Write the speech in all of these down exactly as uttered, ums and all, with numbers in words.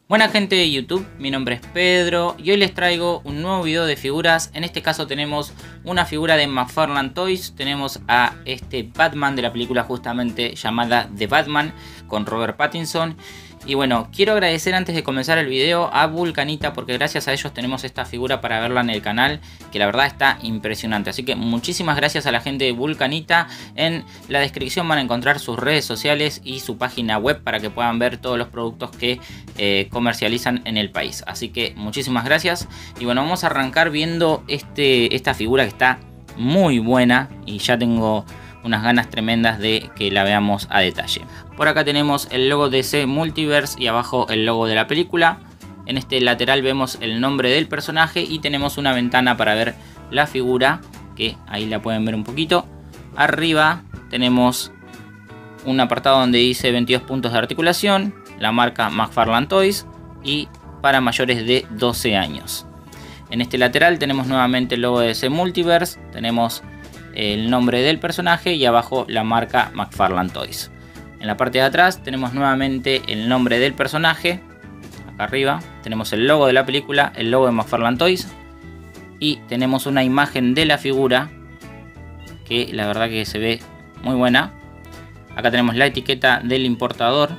Buena gente de YouTube, mi nombre es Pedro y hoy les traigo un nuevo video de figuras. En este caso tenemos una figura de McFarlane Toys, tenemos a este Batman de la película justamente llamada The Batman con Robert Pattinson. Y bueno, quiero agradecer antes de comenzar el video a Vulcanita porque gracias a ellos tenemos esta figura para verla en el canal, que la verdad está impresionante. Así que muchísimas gracias a la gente de Vulcanita. En la descripción van a encontrar sus redes sociales y su página web para que puedan ver todos los productos que eh, comercializan en el país. Así que muchísimas gracias. Y bueno, vamos a arrancar viendo este, esta figura que está muy buena y ya tengo unas ganas tremendas de que la veamos a detalle. Por acá tenemos el logo de D C Multiverse y abajo el logo de la película. En este lateral vemos el nombre del personaje y tenemos una ventana para ver la figura, que ahí la pueden ver un poquito. Arriba tenemos un apartado donde dice veintidós puntos de articulación, la marca McFarlane Toys y para mayores de doce años. En este lateral tenemos nuevamente el logo de D C Multiverse, tenemos el nombre del personaje y abajo la marca McFarlane Toys. En la parte de atrás tenemos nuevamente el nombre del personaje. Acá arriba tenemos el logo de la película, el logo de McFarlane Toys y tenemos una imagen de la figura que la verdad que se ve muy buena. Acá tenemos la etiqueta del importador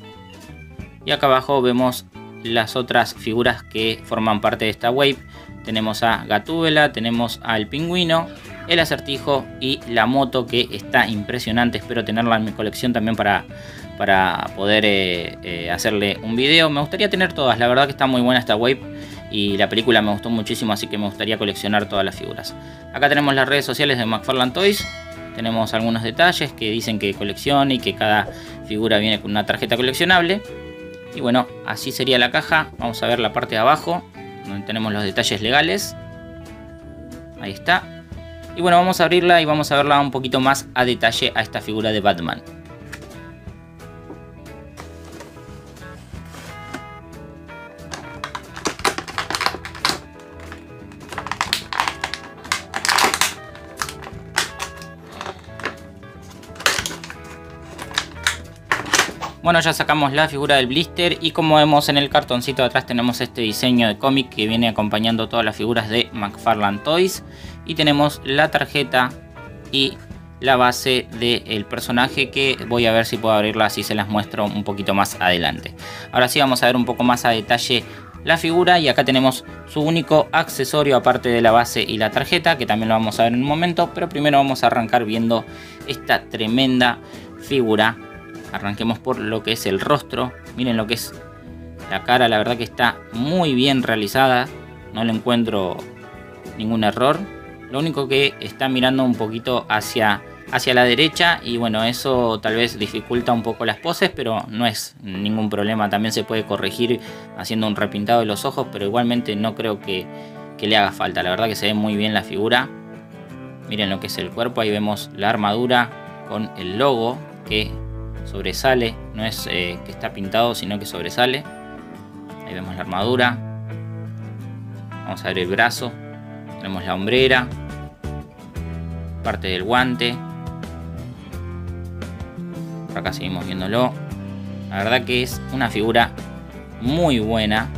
y acá abajo vemos las otras figuras que forman parte de esta wave. Tenemos a Gatúbela, tenemos al pingüino, el acertijo y la moto, que está impresionante. Espero tenerla en mi colección también para, para poder eh, eh, hacerle un video. Me gustaría tener todas, la verdad que está muy buena esta wave y la película me gustó muchísimo, así que me gustaría coleccionar todas las figuras. Acá tenemos las redes sociales de McFarlane Toys. Tenemos algunos detalles que dicen que colecciona y que cada figura viene con una tarjeta coleccionable. Y bueno, así sería la caja. Vamos a ver la parte de abajo, donde tenemos los detalles legales. Ahí está. Y bueno, vamos a abrirla y vamos a verla un poquito más a detalle a esta figura de Batman. Bueno, ya sacamos la figura del blister y como vemos en el cartoncito de atrás tenemos este diseño de cómic que viene acompañando todas las figuras de McFarlane Toys. Y tenemos la tarjeta y la base del personaje, que voy a ver si puedo abrirla, así se las muestro un poquito más adelante. Ahora sí vamos a ver un poco más a detalle la figura y acá tenemos su único accesorio aparte de la base y la tarjeta, que también lo vamos a ver en un momento. Pero primero vamos a arrancar viendo esta tremenda figura. Arranquemos por lo que es el rostro. Miren lo que es la cara, la verdad que está muy bien realizada. No le encuentro ningún error. Lo único que está mirando un poquito hacia, hacia la derecha y bueno, eso tal vez dificulta un poco las poses, pero no es ningún problema. También se puede corregir haciendo un repintado de los ojos, pero igualmente no creo que, que le haga falta. La verdad que se ve muy bien la figura. Miren lo que es el cuerpo, ahí vemos la armadura con el logo que sobresale, no es eh, que está pintado, sino que sobresale. Ahí vemos la armadura. Vamos a ver el brazo. Tenemos la hombrera, parte del guante. Por acá seguimos viéndolo. La verdad que es una figura muy buena.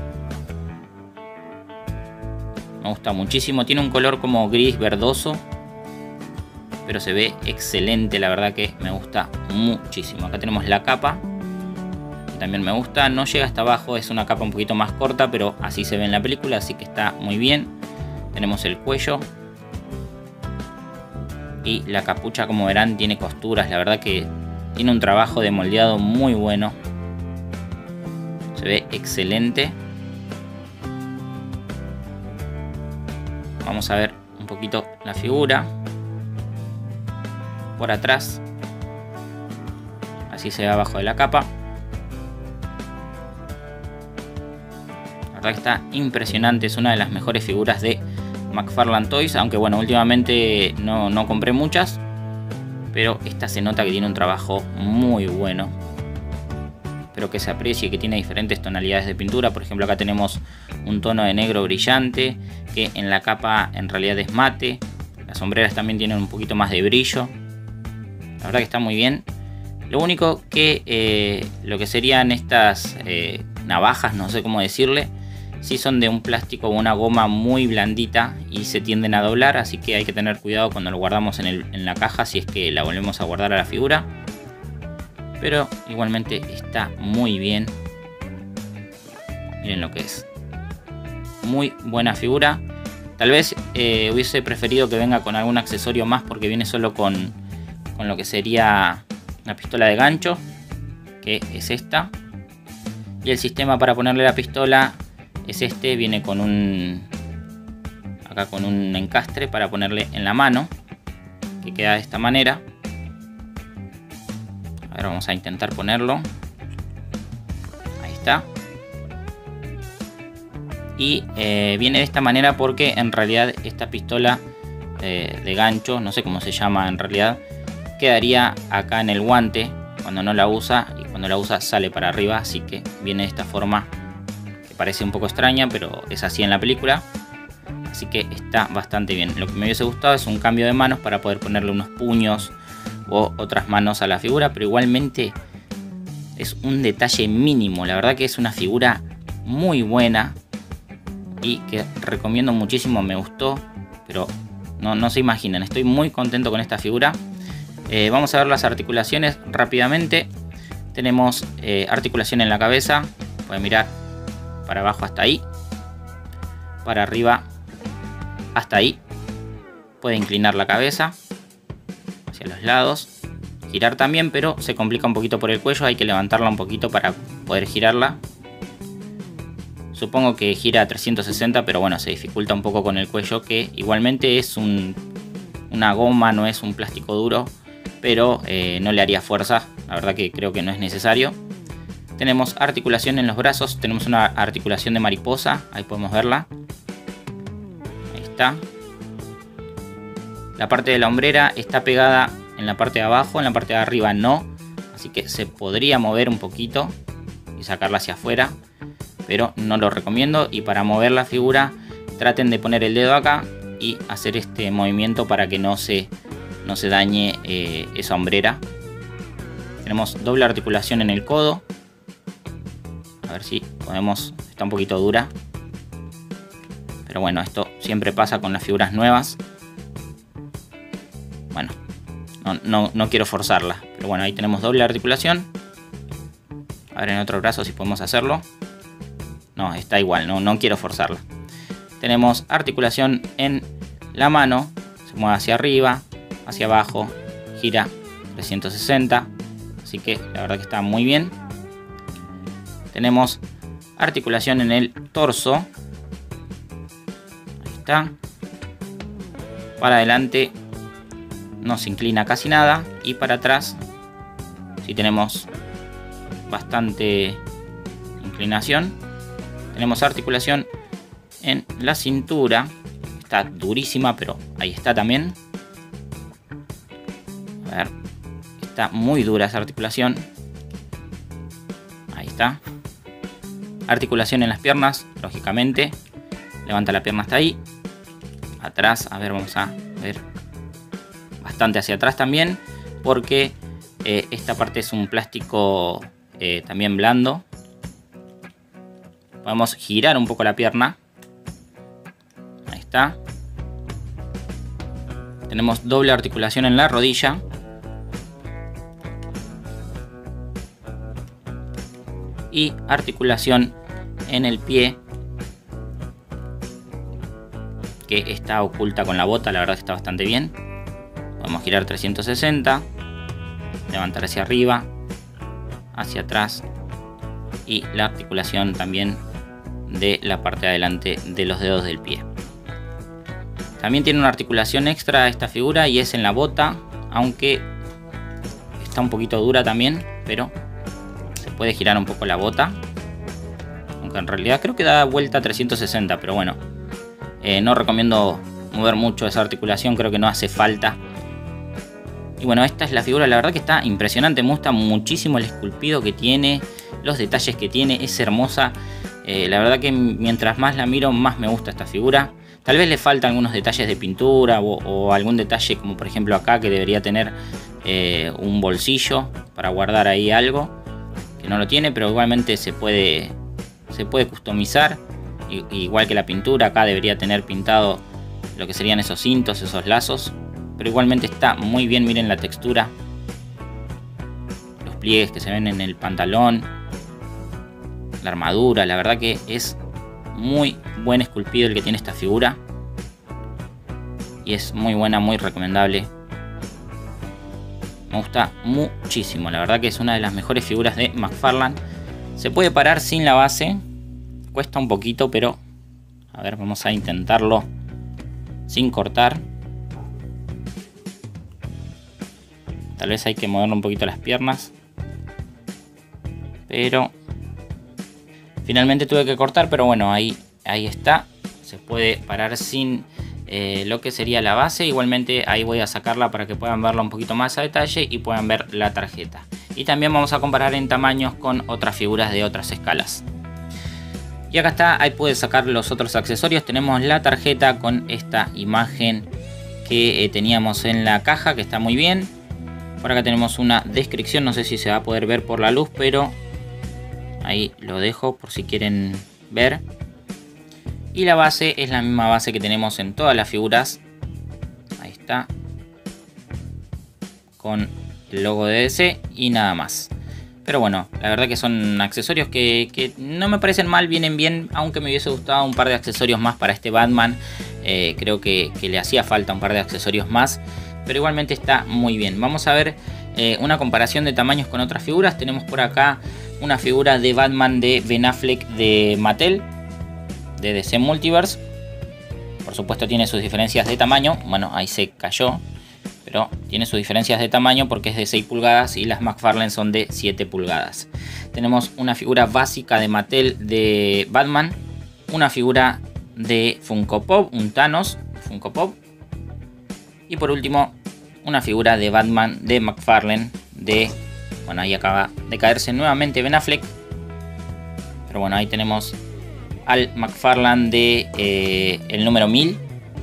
Me gusta muchísimo. Tiene un color como gris verdoso, pero se ve excelente. La verdad que me gusta muchísimo. Acá tenemos la capa, que también me gusta. No llega hasta abajo, es una capa un poquito más corta, pero así se ve en la película, así que está muy bien. Tenemos el cuello y la capucha, como verán, tiene costuras. La verdad que tiene un trabajo de moldeado muy bueno. Se ve excelente. Vamos a ver un poquito la figura por atrás. Así se ve abajo de la capa. La verdad que está impresionante. Es una de las mejores figuras de McFarlane Toys, aunque bueno, últimamente no, no compré muchas, pero esta se nota que tiene un trabajo muy bueno. Espero que se aprecie, que tiene diferentes tonalidades de pintura. Por ejemplo, acá tenemos un tono de negro brillante, que en la capa en realidad es mate. Las sombreras también tienen un poquito más de brillo. La verdad que está muy bien. Lo único que eh, lo que serían estas eh, navajas, no sé cómo decirle. Sí son de un plástico o una goma muy blandita y se tienden a doblar, así que hay que tener cuidado cuando lo guardamos en, el, en la caja si es que la volvemos a guardar a la figura. Pero igualmente está muy bien. Miren lo que es. Muy buena figura. Tal vez eh, hubiese preferido que venga con algún accesorio más porque viene solo con, con lo que sería una pistola de gancho, que es esta. Y el sistema para ponerle la pistola es este, viene con un acá con un encastre para ponerle en la mano, que queda de esta manera. A ver, vamos a intentar ponerlo. Ahí está. Y eh, viene de esta manera porque en realidad esta pistola eh, de gancho, no sé cómo se llama en realidad, quedaría acá en el guante cuando no la usa, y cuando la usa sale para arriba, así que viene de esta forma que parece un poco extraña, pero es así en la película. Así que está bastante bien. Lo que me hubiese gustado es un cambio de manos para poder ponerle unos puños o otras manos a la figura, pero igualmente es un detalle mínimo. La verdad que es una figura muy buena y que recomiendo muchísimo. Me gustó, pero no, no se imaginan, estoy muy contento con esta figura. Eh, vamos a ver las articulaciones rápidamente. Tenemos eh, articulación en la cabeza, pueden mirar para abajo hasta ahí, para arriba hasta ahí. Puede inclinar la cabeza hacia los lados, girar también, pero se complica un poquito por el cuello, hay que levantarla un poquito para poder girarla. Supongo que gira a trescientos sesenta, pero bueno, se dificulta un poco con el cuello, que igualmente es un, una goma, no es un plástico duro, pero eh, no le haría fuerza, la verdad que creo que no es necesario. Tenemos articulación en los brazos, tenemos una articulación de mariposa, ahí podemos verla. Ahí está. La parte de la hombrera está pegada en la parte de abajo, en la parte de arriba no, así que se podría mover un poquito y sacarla hacia afuera, pero no lo recomiendo. Y para mover la figura traten de poner el dedo acá y hacer este movimiento para que no se, no se dañe eh, esa hombrera. Tenemos doble articulación en el codo, a ver si podemos, está un poquito dura, pero bueno, esto siempre pasa con las figuras nuevas. Bueno, no, no, no quiero forzarla, pero bueno, ahí tenemos doble articulación. A ver en otro brazo si podemos hacerlo. No, está igual, no, no quiero forzarla. Tenemos articulación en la mano, se mueve hacia arriba, hacia abajo, gira trescientos sesenta, así que la verdad que está muy bien. Tenemos articulación en el torso, ahí está. Para adelante no se inclina casi nada, y para atrás sí tenemos bastante inclinación. Tenemos articulación en la cintura, está durísima, pero ahí está también. A ver, está muy dura esa articulación. Ahí está. Articulación en las piernas, lógicamente. Levanta la pierna hasta ahí. Atrás, a ver, vamos a ver. Bastante hacia atrás también, porque eh, esta parte es un plástico eh, también blando. Podemos girar un poco la pierna. Ahí está. Tenemos doble articulación en la rodilla. Y articulación en el pie, que está oculta con la bota, la verdad que está bastante bien. Podemos girar trescientos sesenta, levantar hacia arriba, hacia atrás, y la articulación también de la parte de adelante de los dedos del pie. También tiene una articulación extra esta figura y es en la bota, aunque está un poquito dura también, pero se puede girar un poco la bota, aunque en realidad creo que da vuelta a trescientos sesenta, pero bueno, eh, no recomiendo mover mucho esa articulación, creo que no hace falta. Y bueno, esta es la figura, la verdad que está impresionante, me gusta muchísimo el esculpido que tiene, los detalles que tiene, es hermosa. Eh, la verdad que mientras más la miro, más me gusta esta figura. Tal vez le faltan algunos detalles de pintura o, o algún detalle, como por ejemplo acá, que debería tener eh, un bolsillo para guardar ahí algo, que no lo tiene, pero igualmente se puede, se puede customizar, igual que la pintura. Acá debería tener pintado lo que serían esos cintos, esos lazos, pero igualmente está muy bien. Miren la textura, los pliegues que se ven en el pantalón, la armadura. La verdad que es muy buen esculpido el que tiene esta figura y es muy buena, muy recomendable. Me gusta muchísimo, la verdad que es una de las mejores figuras de McFarlane. Se puede parar sin la base, cuesta un poquito, pero a ver, vamos a intentarlo sin cortar. Tal vez hay que moverle un poquito las piernas, pero finalmente tuve que cortar, pero bueno, ahí, ahí está. Se puede parar sin eh, lo que sería la base. Igualmente ahí voy a sacarla para que puedan verla un poquito más a detalle y puedan ver la tarjeta. Y también vamos a comparar en tamaños con otras figuras de otras escalas. Y acá está, ahí puedes sacar los otros accesorios. Tenemos la tarjeta con esta imagen que eh, teníamos en la caja, que está muy bien. Por acá tenemos una descripción, no sé si se va a poder ver por la luz, pero ahí lo dejo por si quieren ver. Y la base es la misma base que tenemos en todas las figuras. Ahí está. Con el logo de D C y nada más. Pero bueno, la verdad que son accesorios que, que no me parecen mal, vienen bien. Aunque me hubiese gustado un par de accesorios más para este Batman. Eh, creo que, que le hacía falta un par de accesorios más. Pero igualmente está muy bien. Vamos a ver eh, una comparación de tamaños con otras figuras. Tenemos por acá una figura de Batman de Ben Affleck de Mattel, de D C Multiverse. Por supuesto tiene sus diferencias de tamaño. Bueno, ahí se cayó, pero tiene sus diferencias de tamaño porque es de seis pulgadas y las McFarlane son de siete pulgadas. Tenemos una figura básica de Mattel de Batman, una figura de Funko Pop, un Thanos Funko Pop, y por último una figura de Batman de McFarlane de... Bueno, ahí acaba de caerse nuevamente Ben Affleck, pero bueno, ahí tenemos al McFarlane de eh, el número mil,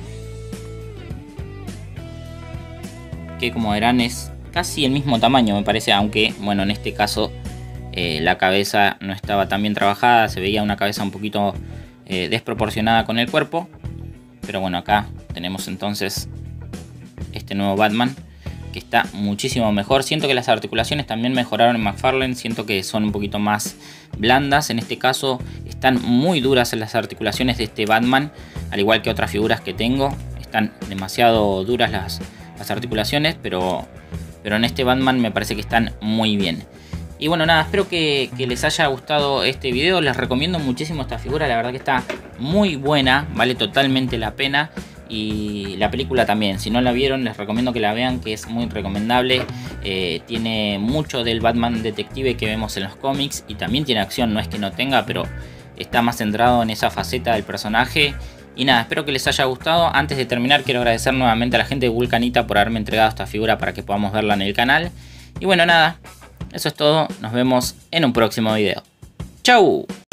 que como verán es casi el mismo tamaño me parece, aunque bueno, en este caso eh, la cabeza no estaba tan bien trabajada, se veía una cabeza un poquito eh, desproporcionada con el cuerpo. Pero bueno, acá tenemos entonces este nuevo Batman, que está muchísimo mejor. Siento que las articulaciones también mejoraron en McFarlane, siento que son un poquito más blandas. En este caso están muy duras las articulaciones de este Batman, al igual que otras figuras que tengo. Están demasiado duras las, las articulaciones, pero, pero en este Batman me parece que están muy bien. Y bueno, nada, espero que, que les haya gustado este video. Les recomiendo muchísimo esta figura, la verdad que está muy buena, vale totalmente la pena. Y la película también, si no la vieron les recomiendo que la vean, que es muy recomendable. Eh, tiene mucho del Batman detective que vemos en los cómics y también tiene acción, no es que no tenga, pero está más centrado en esa faceta del personaje. Y nada, espero que les haya gustado. Antes de terminar quiero agradecer nuevamente a la gente de Vulcanita por haberme entregado esta figura para que podamos verla en el canal. Y bueno, nada, eso es todo, nos vemos en un próximo video. ¡Chau!